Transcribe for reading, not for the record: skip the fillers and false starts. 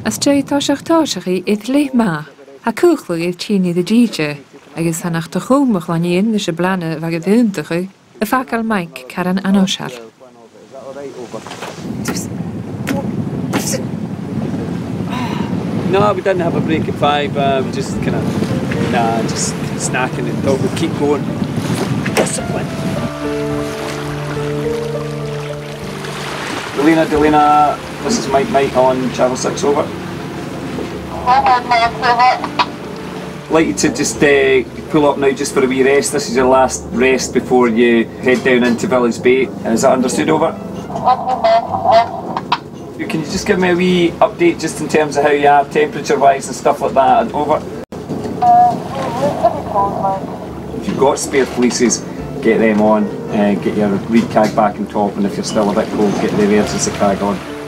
As dre táiseach iad le má, a cúchla iad tíine de díide, agus hanach do chúmach laníon is a blana bhag a dhúntachu, a facail maic car an anóisiar. No, we didn't have a break at 5, we just kind of, just snacking and thought we'd keep going. Discipline. Delina, this is Mike on Channel 6, over. Like you to just pull up now just for a wee rest. This is your last rest before you head down into Village Bay. Is that understood, over? Can you just give me a wee update just in terms of how you are temperature-wise and stuff like that, and over? If you've got spare fleeces, get them on, get your reed cag back on top, and if you're still a bit cold, get the Emergency cag on.